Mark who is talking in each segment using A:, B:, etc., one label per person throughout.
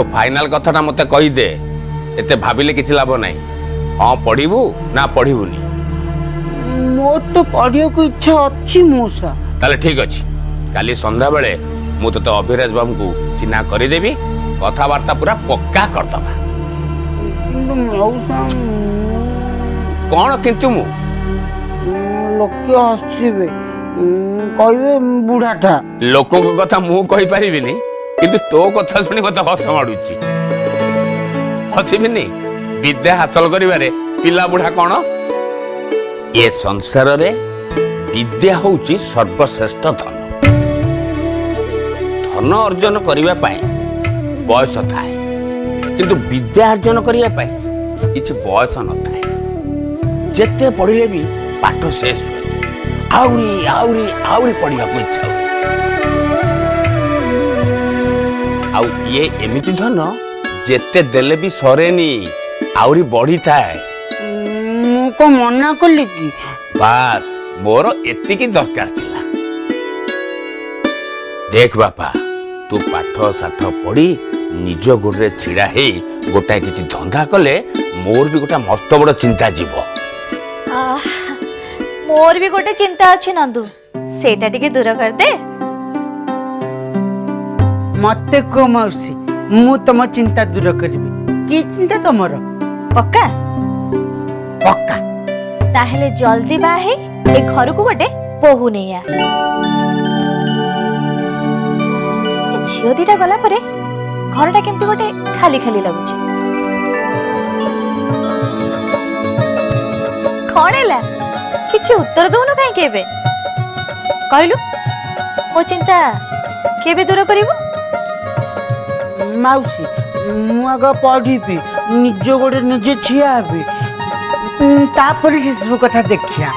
A: तो फाइनाल कथाटा मते कही दे एते भाबिले किछि लाभ नाही हां पढिबू ना पढिबूनी
B: मोर तो पढ़ियो को इच्छा अछि मौसा
A: ताले ठीक अछि काली संध्या बेले मु तो अभिराज बाबू को चिन्हा करि देबी कथावार्ता पूरा पक्का कर दबा
B: मौसा
A: कोन किंतु मु
B: लोके हसिबे कहबे बुढ़ाटा
A: लोकों को कथा मु कहि परिबिनी किंतु तो कथा सुनी मते हस माडुची हसिबिनी विद्या हासिल करिवारे पिला बुढ़ा कोन ये संसार रे विद्या होउची सर्वश्रेष्ठ धन धन अर्जन करिवा पाए बयस थाए किंतु विद्या अर्जन करिवा पाए किछि बयस न थाए जेते पढिले भी पाठ शेष हुए आउरी आउरी आउरी पढ़िया को इच्छा हुए आउ ये एमिति धन जेते देले भी सरेनी आउरी बढ़ी थाए
B: मुको मना कली कि
A: बास मोर एतिकी दरकार थिला देख बापा तू पाठ साठ पढ़ी निज गोड़े छिड़ा हे गोटाए किछि धंधा कले मोर भी गोटा मस्त बड़ चिंता जीव
C: मोर भी गोटे चिंता अच्छी नंदू सेटा टिके दूर कर दे
B: मते को मौसी मु तम चिंता दूर करबी की चिंता तमरो
C: पक्का
B: पक्का
C: ताहेले जल्दी बाहे ए घर को गोटे बहु नहीं आ झियो दीटा गला परे घरटा केमती गोटे खाली खाली लगुची कौन है किसी उत्तर दौनु कहीं केबे कहलु मो चिंता केबे दूर करिवो
B: माउसी मु आग पढ़ी निज गोड़े निजे छिया हेबी तापर से सब कथा देखिया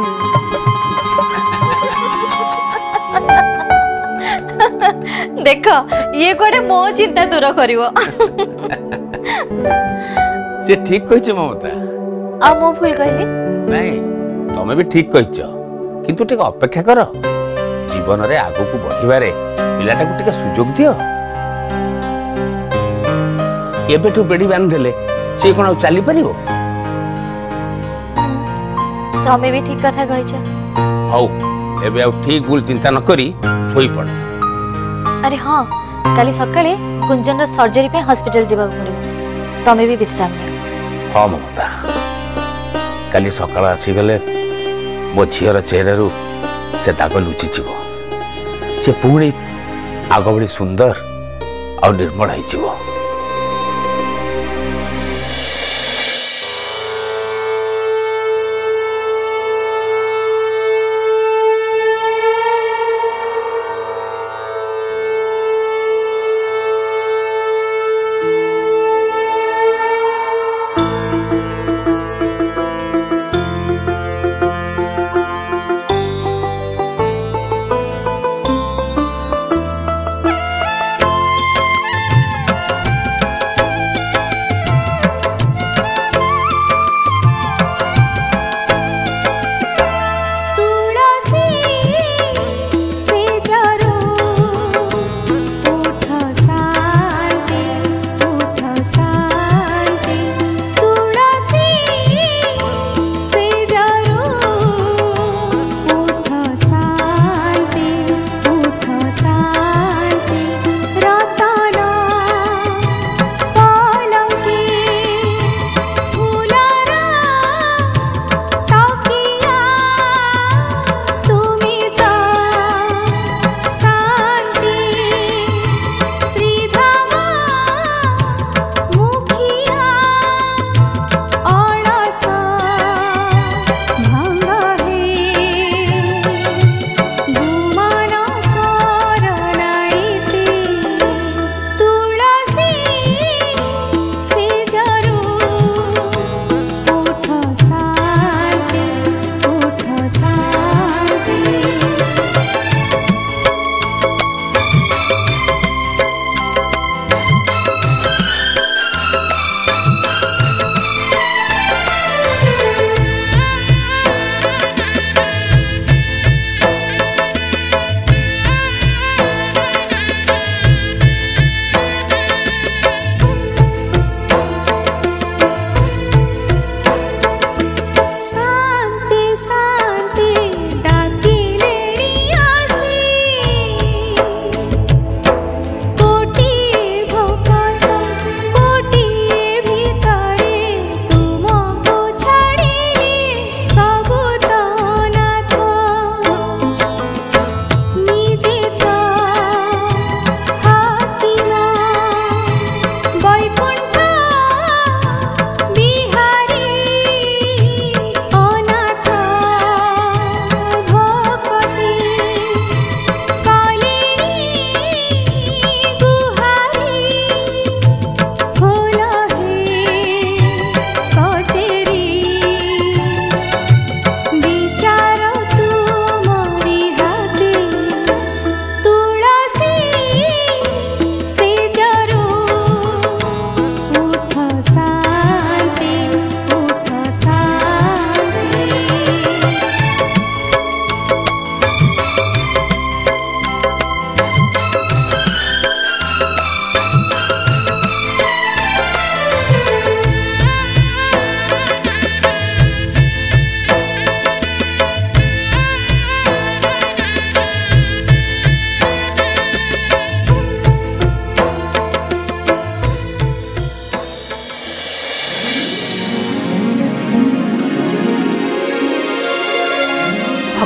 C: देख ये गोटे मो चिंता दूर करिवो
A: से ठीक कहिछ ममता
C: आ मो भूल कहली
A: नहीं तमे भी ठीक कहिछ किंतु टिक अपेक्षा कर जीवन रे आगु को बढ़िबारे पिलाटा को टिक सुजोग दियो एबेठु बेडी बांध देले से कोन चली परिबो
C: तमे भी ठीक कथा कहिछ
A: हौ एबे आ ठीक भूल चिंता न करी सोई पड़
C: अरे हाँ काली सकाळे गुंजन रो सर्जरी पे हॉस्पिटल जीवा पड़िबो तमे भी विश्राम ले
A: हाँ ममता काली सकाळ आसी गले मो झीर चेहरा रू से दाग लुचि जीवो से पुणी आग भली सुंदर और निर्मल हो जीवो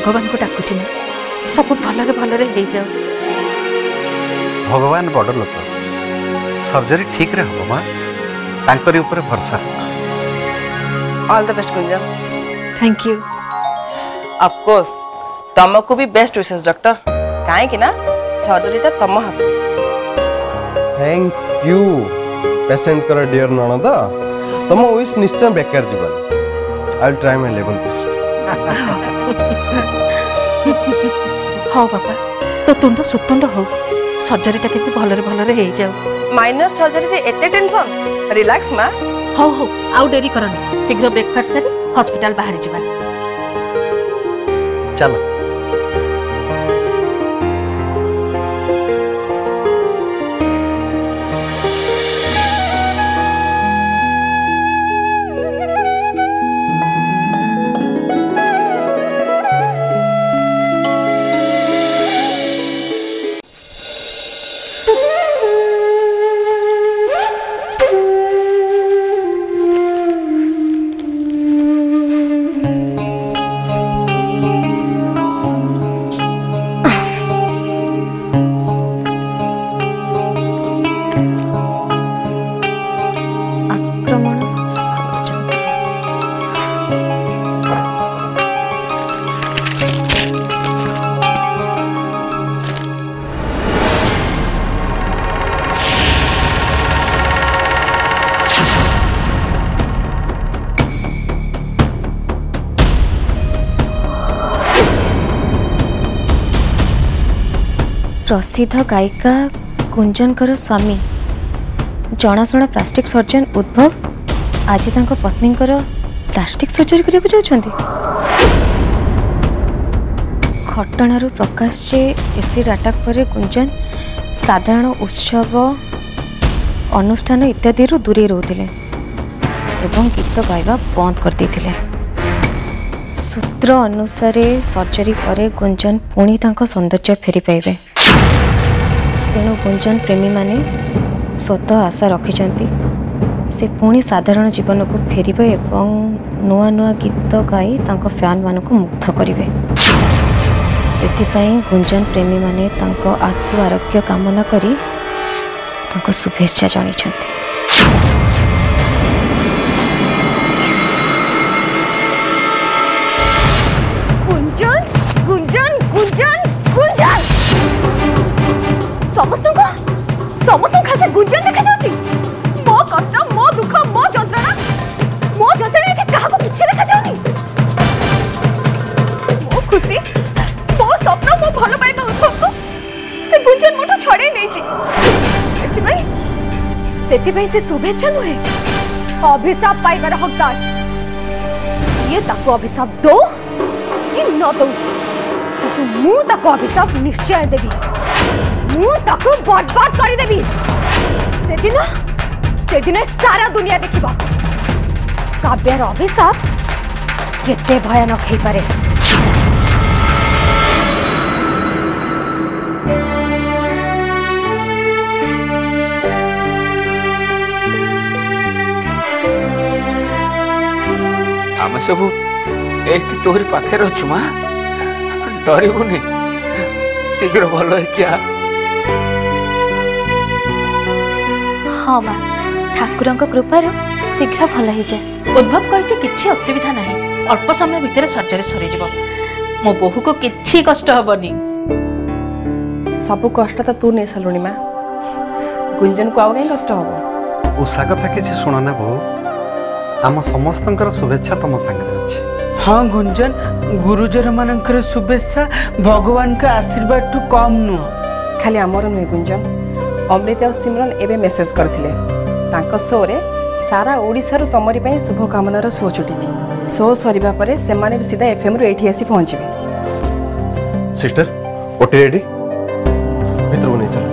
D: भगवान को डाकुची माँ सब भलरे भलरे हो जाओ।
E: भगवान बड़ लोक सर्जरी ठीक रे हम माँ तांकरी ऊपर भरसा।
F: All the best Gunjan.
D: Thank you.
F: Of course तुमको भी बेस्ट विशेष डॉक्टर कहीं ना सर्जरीटा तुम हाथ।
G: थैंक यू पेशेंट कर डियर ननद तुम विश निश्चय बेकार जीवन। I will try my level best.
D: हाँ बापा तो तुंड सुतुंड हो सर्जरीटा केमती भलरे भलरे हो जाओ।
F: माइनर सर्जरी रे एते टेंशन रिलैक्स मां।
D: हो हो आउ डेरी करनी शीघ्र ब्रेकफास्ट सारी हॉस्पिटल बाहर जावा।
E: चलो
C: प्रसिद्ध गायिका कुंजनकर स्वामी जनाशुना प्लास्टिक सर्जन उद्भव आज तांको पत्नींकर प्लास्टिक सर्जरी करने जाउछंती। घटनारू प्रकाश जे एसिड अटैक पर कुंजन साधारण उत्सव अनुष्ठान इत्यादि दूरे रोते एवं गीत गाइबा बंद कर देथिले। सूत्र अनुसार सर्जरी पर गुंजन पुणी तांको सौंदर्य फेरी पाइबे। तेणु गुंजन प्रेमी माने स्वतः आशा रखिछंती से पुणी साधारण जीवन को फेरिबे एवं नुआ नुआ गीत गाई तांको फैन मान को मुग्ध करिवे। सेथिपाई गुंजन प्रेमी माने तांको आशु आरोग्य कामना करी तांको शुभेच्छा जणाइछंती।
H: गुंजन गुंजन गुंजन गुंजन समस्त खाते गुंजन देखा जाउची। मो कष्ट मो दुख मो जंत्रणा के काहा को किछ देखा जाउनी। मो खुशी मो स्वप्न मो भलो पाइबा उद्भव को से गुंजन मोटो छड़े नै छी। सेति से शुभेच्छा नुहे अभिशाप पाइबार हकदार। ये ताको अभिशाप दो कि न दो मु ताको अभिशाप निश्चय देबी। मु ताको बर्बाद कर देबी। सेदिन सारा दुनिया देखिबा काव्यार अभिशाप केते भयानक हेई पारे।
A: आम सब एक तोहरी पाखे अच्छु माँ डरबुनि शीघ्र भल क्या।
C: हाँ माँ ठाकुर कृपार शीघ्र भल हो जाए।
D: उद्भव कही किसी असुविधा ना अल्प समय भितर सर्जरी सरी मो बोहू को किसी कष्ट हेनी।
F: सब कष्ट तो तू नहीं सालुनी माँ गुंजन को आउ कहीं कष्ट हम।
E: उषा कथा कि शुण ना बो आम समस्त शुभेच्छा तुम सागर अच्छे।
B: हाँ गुंजन गुरुजर मानकर शुभेच्छा भगवान का आशीर्वाद ठू कम नुह।
F: खाली आमर नुहे गुंजन अमृत और सिमरन एवं मेसेज करथिले शो रे सारा ओडिसा तमरी ପାଇଁ शुभ कामनार शो छुटी। शो सरीबा परे से माने सीधा एफएम रु एठी आसी पहुंचबे।
G: सिस्टर ओटी रेडी भीतर नहीं चल।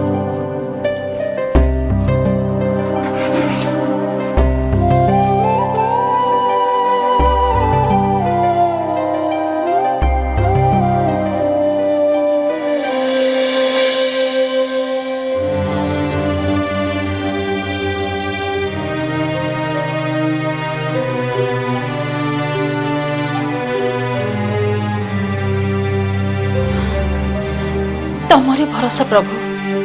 D: तमरी भरोसा प्रभु।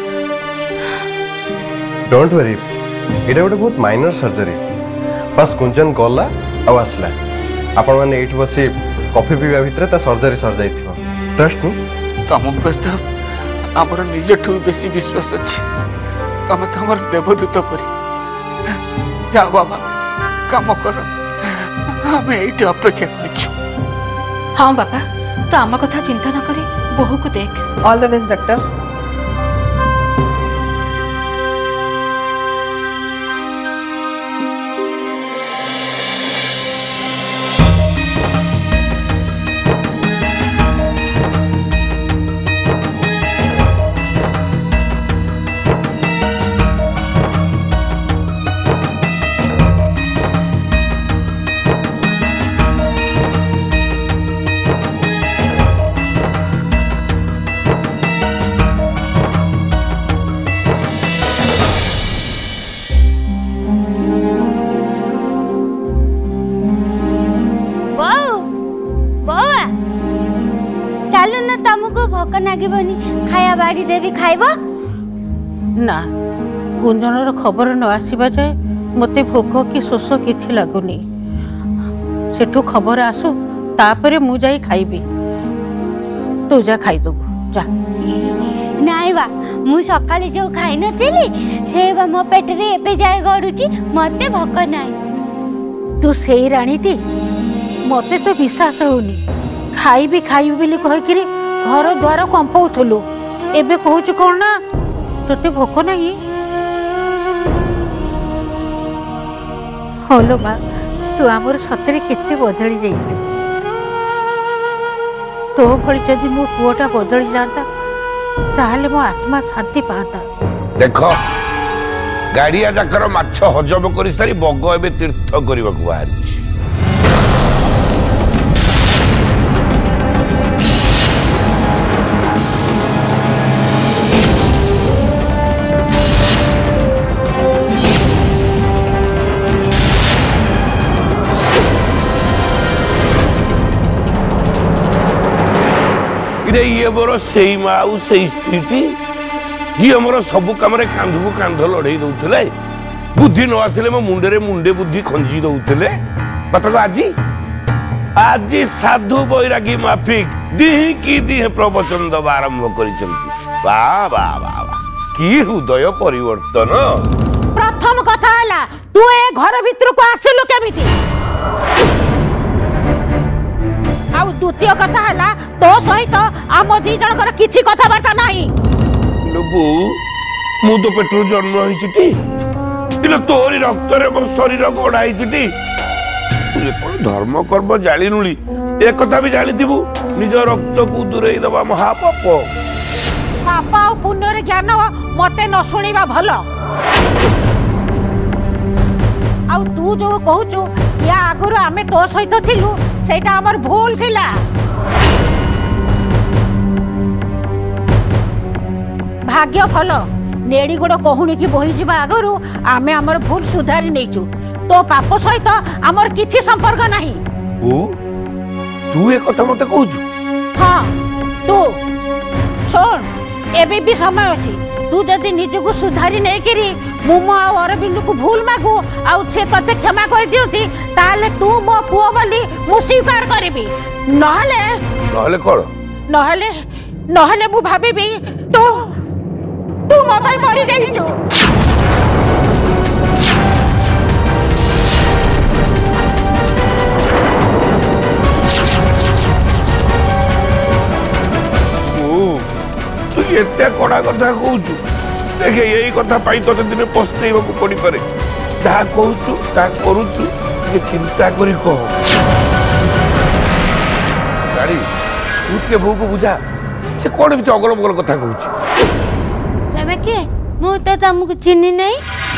G: डोंट वरी, एटा गोटे बहुत माइनर सर्जरी। बस कुंजन गला आ आसला, आपण माने एठी बसी कॉफी पीवा भितर ता सर्जरी सर जाइथिबो। Trust me.
I: तम पर तो आमर निजठू बेसी विश्वास अच्छी। तम तो हमर देवदूत परी। जाओ बाबा काम कर, आम ये अपेक्षा कर।
D: हाँ बाबा, तो आम कथा चिंता न करी बोहू को देख।
F: All the best doctor.
H: खाया बाड़ी देवी खाइब
J: ना। कुंजनर खबर न आसवा जाए मते भोक कि शोष किछि लागुनी। सेठू खबर आसु तापरे मु जाई खाइबी। तू जा खाइदबु जा।
H: नाई बा, मु सकाले जो खाइ नथिली से बा मो पेट रे एबे जाय गडुची, मते भोक नाई।
J: तू सेई राणीटी, मते तो विश्वास होनी। खाइबी खाइबी बोली कहि किरी घर द्वार कंपाउथलु, एबे कहूछु कोन ना तोते भोक नहीं। होलो बा, तू आमर सतरे केते बदली जाइछ। तो भली जदि मो पुओटा बदली जाता ताहले मो आत्मा शांति पाता।
A: देखो गाड़िया जाकर माछ हजम करी सारी बग एबे तीर्थ करबा को बाहरी। ये मोर से माँ से स्त्री जी मोर सबू कम कांध को कांध लड़े दौले। बुद्धि न आसिले मो मुंडे मुंडे बुद्धि खंजी दौले। मतलब आज आज साधु बैरागी माफिक दिह की दिह प्रवचन दबा आरंभ कर। हृदय परिवर्तन।
J: प्रथम कथा है तू ए घर भीतर को आसिलु केमिति। आउ द्वितीय कथा है तो सहित आम दी जनकर किछि कथाबार्ता नाही।
A: लोबू मु तो पेट्रोल जन्म होइछिटी, इलो तोरी रक्त रे मो शरीर गोड़ा होइछिटी। तू कोन धर्म कर्म जालिनुली ए कथा भी जानिथिबु, निज रक्त को दूरेई दबा महापाप।
J: पाप आ पुण्य रे ज्ञान मते न सुनिबा भलो। आउ तू जो कहूचु या आगुर आमे तो सहित थिलु, सेटा हमर भूल थिला। भाग्य फल नेड़ी गोड़ कहूनी की बोही जीवा आगरु आमे हमर भूल सुधारी नेचु। तो पाप सहित हमर किछि संपर्क नाही।
A: तू ए कथा मते कहूचु?
J: हां तू सुन, एबे भी समय अछि। तू जदि निजको सुधारी नै करी मुमो आ अरविंद को भूल मागु आ से तते क्षमा कर दियोती ताले तू मो पुओ बोली मु स्वीकार करबी। नहले
A: कोन
J: नहले मु भाबिबी तू मो भाई मरि जाइछु।
A: तू एते कड़ा कथा कहूचु। देखे यही कथा पाई तो दिन पस्तेवा को पड़ी पारे। जहाँ कहूचु ता करूचु, ये चिंता करी कह। गाड़ी तू के भू को बुझा, से कोन भी अगल बगल कथा कहूचु।
H: तमे के मु तो तुमको चिन्नी नहीं।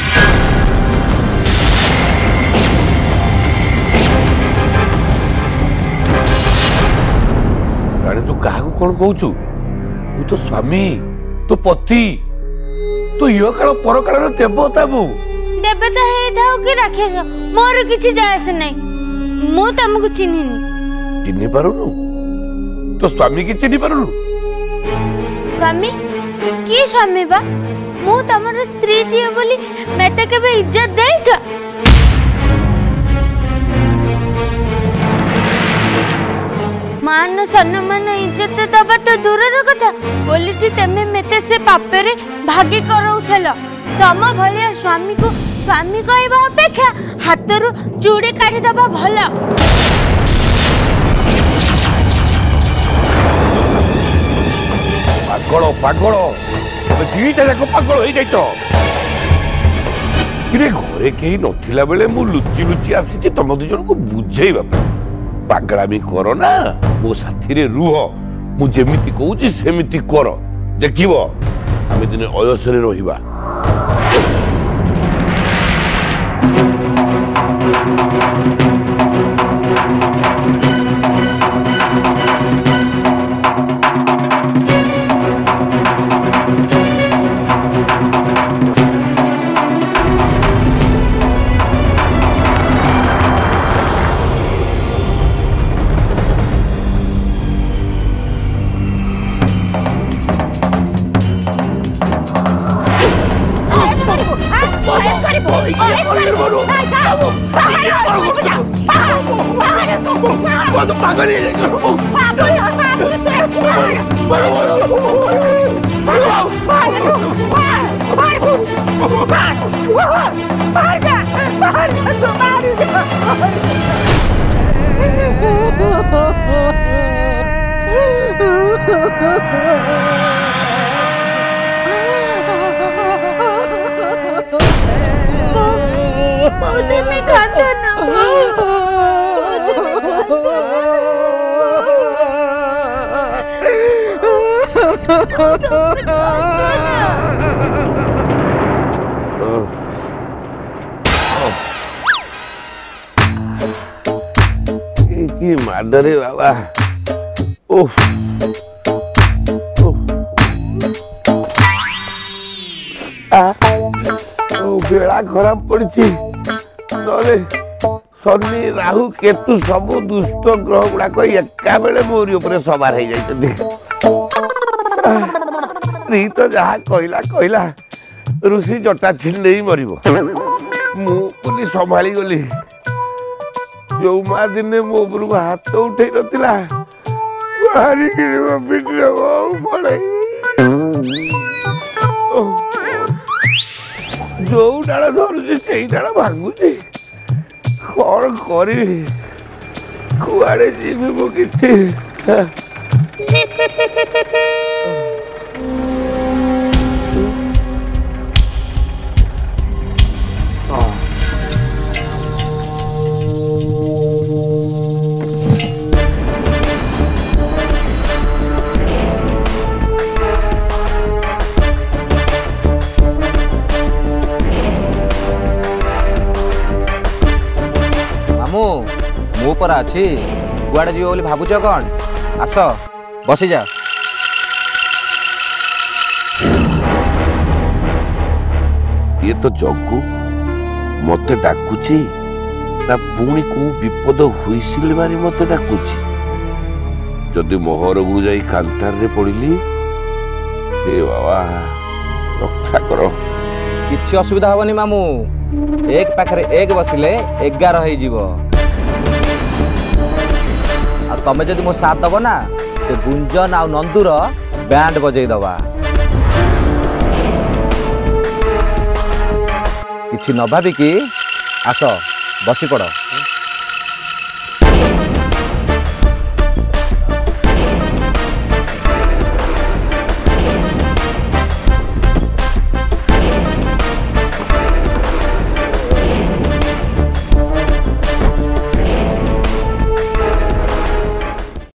A: गाड़ी तू काहा को कोन कहूचु? तू तो स्वामी, तो पति, तो यो काल पर काल देवता बो।
H: देवता हे थाओ कि राक्षस मोर किछि जायस नहीं। मु तुमको चिन्हिनी।
A: चिन्हि पारुनु? तो स्वामी की चिन्हि पारुनु?
K: स्वामी की स्वामी बा मु तमर स्त्री टी बोली मते केबे इज्जत देइछ मान सम्मान इज्जत दबा तो दूरर कथा बोली तेमे मेते से पापरे भागी करौथल तम भलिया स्वामी को स्वामी कहबा अपेक्षा हाथरू चूड़ी काढी दबा भला
L: पागल पागल दीटा जाक पागल हो जाई तो किरे घरे केही नथिला बेले मु लुचि लुचि आसी तुम दु जन को बुझेइबा पागलामी करो ना मो साथी रे रुह मु जेमिति कहूची सेमिति कर देखिबो आमे दिने अयसरे रहिबा मादरे बाबा ओह बेड़ा खराब पड़ी नले शनि राहु केतु सब दुष्ट ग्रह गुड़ाक एका बेले मोरी उपरे सवार हो जाइछथि स्त्री तो जहा कहला कहला ऋषि जटा छिंडे मरिबो मु पुनी संभाली गली जो माँ दिने मो ऊपर को हाथ उठे नथिला बाहरी गिरवा पिटले पड़े जो डाल धरुची से डाल भांगुची कौन करी कुआड़े जीवी मो किछि
M: मो पर अच्छी गुआड़े जीव बोली भावुच कौन आस बसी जा
L: ये तो जग्गू मते डाकुची ना पुणी को विपद हुईसिल मारी मते डाकुची जदि मोहर गुरु जाई कांतार रे पड़िली हे बाबा रक्षा करो
M: किछि असुविधा होबनी मामू एक पाखरे एक बसिले 11 होई जीवो आ तमे जदि मो साथ दबो ना ते गुंजन आ नंदुर बैंड बजै दबा किछि न भाबी कि आस बसी पड़